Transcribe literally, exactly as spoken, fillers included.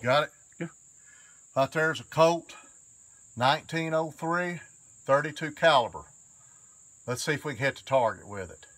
Got it? Yeah. Right there's a Colt nineteen oh three thirty-two caliber. Let's see if we can hit the target with it.